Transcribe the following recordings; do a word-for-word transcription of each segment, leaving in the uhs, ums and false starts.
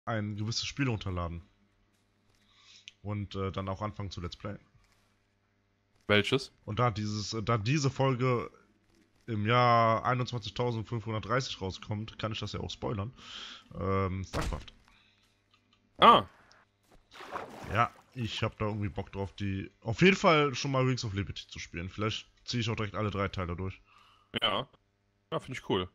ein gewisses Spiel runterladen. Und äh, dann auch anfangen zu Let's Play. Welches? Und da dieses, da diese Folge im Jahr einundzwanzigtausendfünfhundertdreißig rauskommt, kann ich das ja auch spoilern. Ähm, StarCraft. Ah. Ja, ich habe da irgendwie Bock drauf, die auf jeden Fall schon mal Wings of Liberty zu spielen. Vielleicht ziehe ich auch direkt alle drei Teile durch. Ja. Ja, finde ich cool.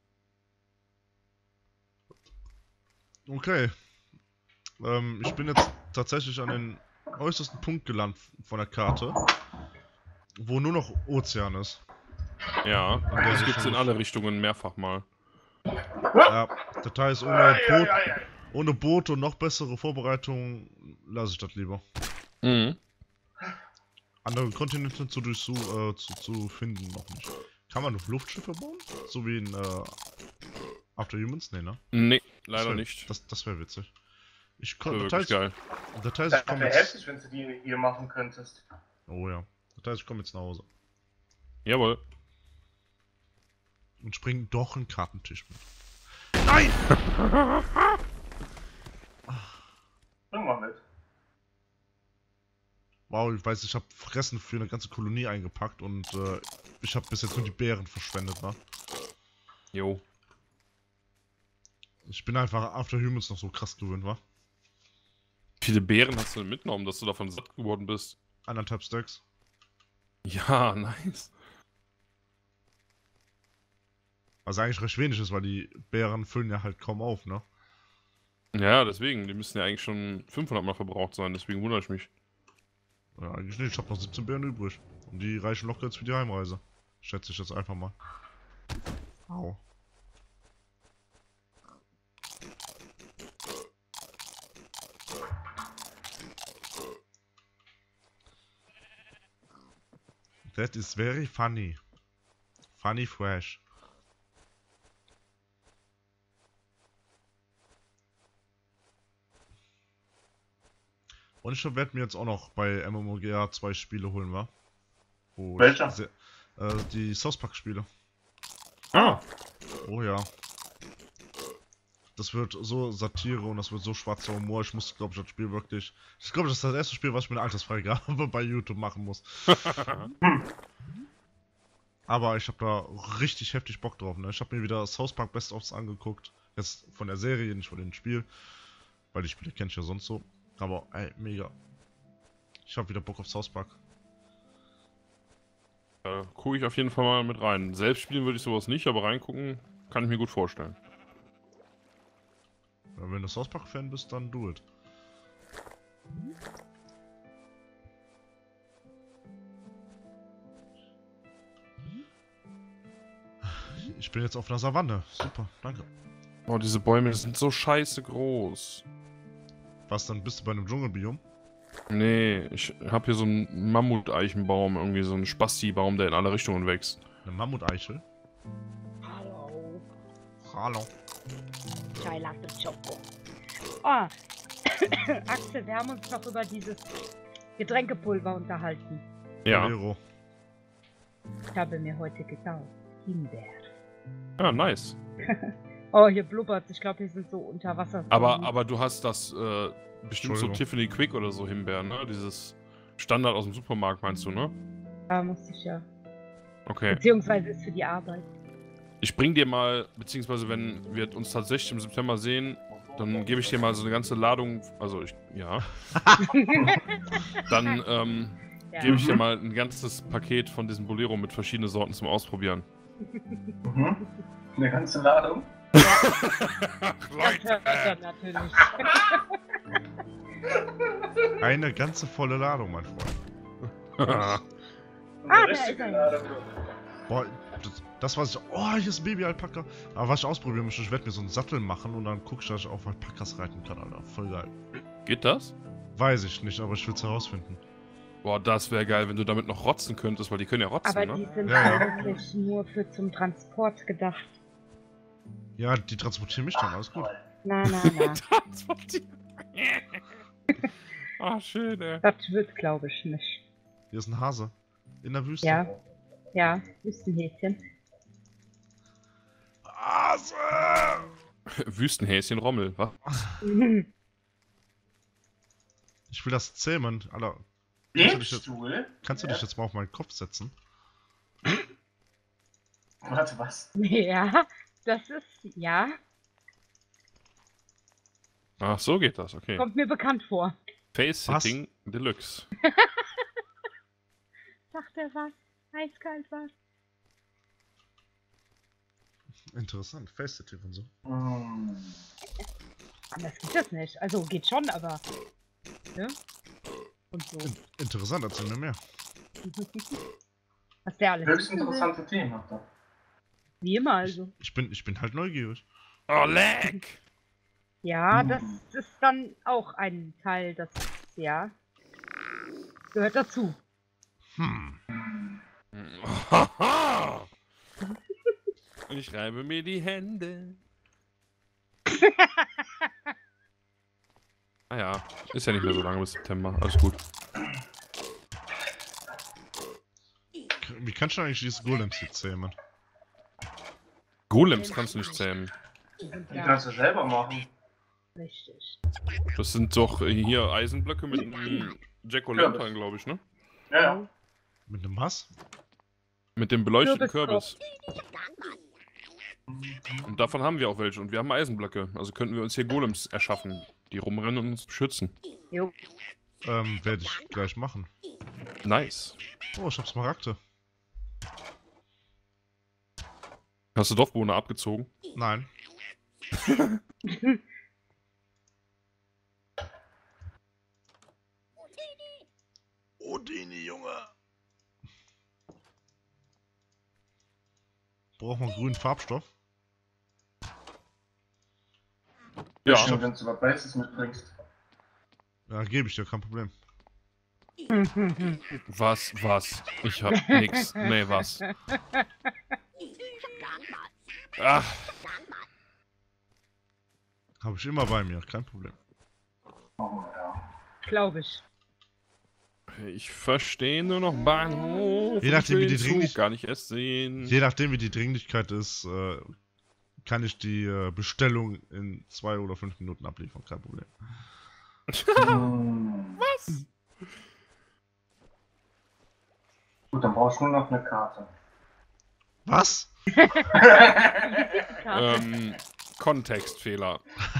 Okay. Ähm, ich bin jetzt tatsächlich an den äußersten Punkt gelandet von der Karte, wo nur noch Ozean ist. Ja, In der das gibt's Richtung in alle Richtungen mehrfach mal. Ja, das heißt, ohne Boot, ohne Boot und noch bessere Vorbereitungen lasse ich das lieber. Mhm. Andere Kontinente zu, durchsu äh, zu, zu finden noch nicht. Kann man Luftschiffe bauen? So wie in äh, After Humans? Nee, ne? Nee, Das leider wär, nicht. Das, das wäre witzig. Ich Das wär konnte. wirklich geil. Das heißt, Das ich komme wäre jetzt. heftig, wenn du die hier machen könntest. Oh ja. Das heißt, ich komme jetzt nach Hause. Jawohl. Und spring doch einen Kartentisch mit. Nein! Bring mal mit. Wow, ich weiß, ich habe Fressen für eine ganze Kolonie eingepackt und äh, ich habe bis jetzt nur die Beeren verschwendet, ne? Jo. Ich bin einfach After Humans noch so krass gewöhnt, wa? Wie viele Beeren hast du denn mitgenommen, dass du davon satt geworden bist? Anderthalb Stacks. Ja, nice. Was eigentlich recht wenig ist, weil die Beeren füllen ja halt kaum auf, ne? Ja, deswegen. Die müssen ja eigentlich schon fünfhundert Mal verbraucht sein, deswegen wundere ich mich. Ja, eigentlich nicht. Ich habe noch siebzehn Beeren übrig. Und die reichen locker jetzt für die Heimreise. Schätze ich jetzt einfach mal. Au. That is very funny. Funny fresh. Und ich werde mir jetzt auch noch bei MMORPG zwei Spiele holen, wa? Wo Welche? ich sehr, äh, die South Park Spiele. Ah. Oh ja. Das wird so Satire und das wird so schwarzer Humor. Ich muss, glaube ich, das Spiel wirklich... Ich glaube, das ist das erste Spiel, was ich mit einer Altersfreigabe bei YouTube machen muss. Aber ich habe da richtig heftig Bock drauf, ne? Ich habe mir wieder South Park Best-ofs angeguckt. Jetzt von der Serie, nicht von dem Spiel. Weil die Spiele kenne ich ja sonst so. Aber, ey, mega. Ich habe wieder Bock auf South Park. Da gucke ich auf jeden Fall mal mit rein. Selbst spielen würde ich sowas nicht, aber reingucken kann ich mir gut vorstellen. Ja, wenn du South Park-Fan bist, dann do it. Ich bin jetzt auf einer Savanne. Super, danke. Oh, diese Bäume sind so scheiße groß. Was, dann bist du bei einem Dschungelbiom? Nee, ich habe hier so einen Mammuteichenbaum, irgendwie so einen Spasti-Baum, der in alle Richtungen wächst. Eine Mammuteichel? Hallo. Hallo. Chai Latte Choco. Ah, Axel, wir haben uns noch über dieses Getränkepulver unterhalten. Ja. Bolero. Ich habe mir heute gekauft. Himbeer. Ah, nice. Oh, hier blubbert. Ich glaube, hier sind so Unterwasser. Aber, aber du hast das äh, bestimmt so Entschuldigung. Tiffany Quick oder so Himbeeren, ne? Dieses Standard aus dem Supermarkt meinst du, ne? Da muss ich ja. Okay. Beziehungsweise ist für die Arbeit. Ich bring dir mal, beziehungsweise wenn wir uns tatsächlich im September sehen, dann gebe ich dir mal so eine ganze Ladung, also ich, ja. Dann ähm, Ja. gebe ich dir mal ein ganzes Paket von diesem Bolero mit verschiedenen Sorten zum Ausprobieren. Mhm. Eine ganze Ladung. Ach, Das hört er natürlich. Eine ganze volle Ladung, mein Freund. Eine Ah, da richtige ist er. Ladung. Boah, das, das was ich... Oh, hier ist ein Baby-Alpaka. Aber was ich ausprobieren möchte, ich werde mir so einen Sattel machen und dann guck ich, dass ich auf Alpakas reiten kann, Alter. Voll geil. Geht das? Weiß ich nicht, aber ich will es herausfinden. Boah, das wäre geil, wenn du damit noch rotzen könntest, weil die können ja rotzen, Aber ne? die sind Ja, ja. eigentlich nur für zum Transport gedacht. Ja, die transportieren mich dann, alles gut. Na, na, na. Transportieren. Ah, schön, ey. Das wird, glaube ich, nicht. Hier ist ein Hase. In der Wüste. Ja. Ja, Wüstenhäschen. Hase! Wüstenhäschen Rommel, was? Ich will das zähmen, Alter. Kannst du dich jetzt, Webstuhl? kannst du Ja. dich jetzt mal auf meinen Kopf setzen? Warte, was? Ja, das ist, ja, Ach, so geht das, okay. kommt mir bekannt vor. Face-Sitting Deluxe. Sagt er was? Eiskalt was? Interessant, Face-Sitting und so. Hm. Anders geht das nicht. Also geht schon, aber. Ne? Und so. In interessant, erzähl mir mehr. Was der alles Höchst wissen will. interessante Themen habt ihr. Wie immer also. Ich bin, ich bin halt neugierig. Oh, leck! Ja, Hm. das ist dann auch ein Teil, das, ja, gehört dazu. Hm. Und ich reibe mir die Hände. Ah ja, ist ja nicht mehr so lange bis September. Alles gut. Wie kannst du eigentlich dieses Golems hier zähmen? Golems kannst du nicht zähmen. Die sind Die ja kannst du selber machen. richtig. Das sind doch hier Eisenblöcke mit einem Jack-O'-Lantern, glaube ich, ne? Ja, ja. Mit einem was? Mit dem beleuchteten Kürbis. Kürbis. Und davon haben wir auch welche. Und wir haben Eisenblöcke. Also könnten wir uns hier Golems erschaffen, die rumrennen und uns beschützen. Jo. Ähm, werde ich gleich machen. Nice. Oh, ich hab Smaragde. Hast du Dorfbewohner abgezogen? Nein. Odini, Junge! Braucht man grünen Farbstoff? Ja. Stimmt, wenn du was Weißes mitbringst. Ja, gebe ich dir, kein Problem. Was, was? Ich hab nix. Nee, was? Ach, Habe ich immer bei mir, kein Problem. Oh, ja. Glaube ich. ich verstehe nur noch Bahnhof. Je nachdem, Ich will wie die den Zug Dringlich- gar nicht erst sehen. Je nachdem, wie die Dringlichkeit ist, äh, kann ich die äh, Bestellung in zwei oder fünf Minuten abliefern, kein Problem. Hm. Was? Gut, dann brauchst du nur noch eine Karte. Was? Ähm, Kontextfehler.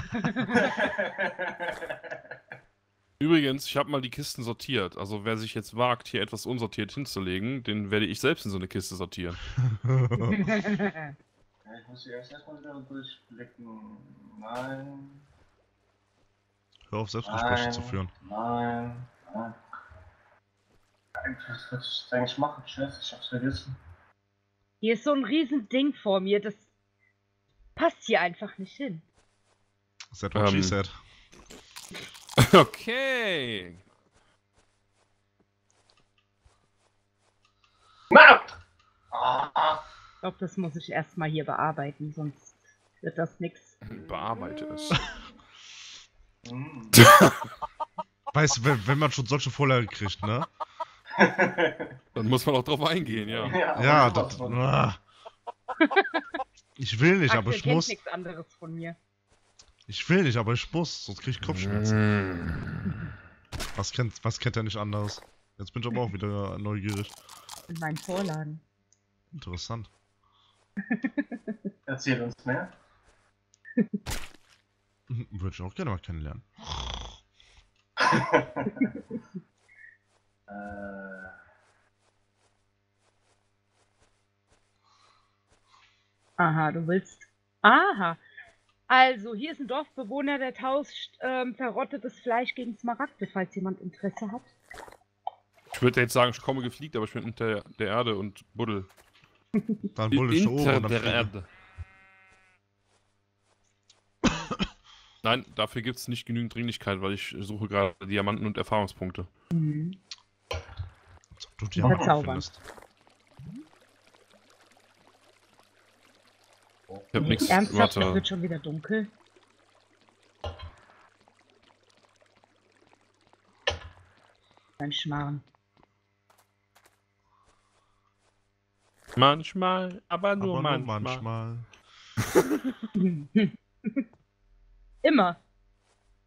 Übrigens, ich habe mal die Kisten sortiert. Also wer sich jetzt wagt, hier etwas unsortiert hinzulegen, den werde ich selbst in so eine Kiste sortieren. Ja, ich muss hier erst erstmal wieder durchblicken. Nein, Hör auf, Selbstgespräche nein, zu führen. nein, nein. Was würdest du jetzt eigentlich machen? Scheiße, ich hab's vergessen. Hier ist so ein riesen Ding vor mir, das passt hier einfach nicht hin. Said what she Ähm. said. Okay. Na! Ah, Ich glaube, das muss ich erstmal hier bearbeiten, sonst wird das nix. Bearbeite es. hm. Weißt du, wenn, wenn man schon solche Vorlagen kriegt, ne? Dann muss man auch drauf eingehen, ja. Ja, aber das. was von- Ah. Ich will nicht, aber Axel ich kennt muss. nichts anderes von mir. Ich will nicht, aber ich muss, sonst krieg ich Kopfschmerzen. Mm. Was kennt, was kennt er nicht anderes? Jetzt bin ich aber auch wieder neugierig. In meinen Vorlagen. Interessant. Erzähl uns mehr. Mhm, würde ich auch gerne mal kennenlernen. äh, Aha, du willst. Aha. Also, hier ist ein Dorfbewohner, der tauscht ähm, verrottetes Fleisch gegen Smaragde, falls jemand Interesse hat. Ich würde jetzt sagen, ich komme gefliegt, aber ich bin unter der Erde und buddel. Dann bull ich da oben Unter und dann der fliege. Erde. Nein, dafür gibt es nicht genügend Dringlichkeit, weil ich suche gerade Diamanten und Erfahrungspunkte. Mhm. Als ob du Diamanten Verzaubern. findest. Ich hab nichts. Ernsthaft, es Warte. wird schon wieder dunkel. Ein Schmarrn. Manchmal, aber nur Aber nur manchmal. manchmal. Immer.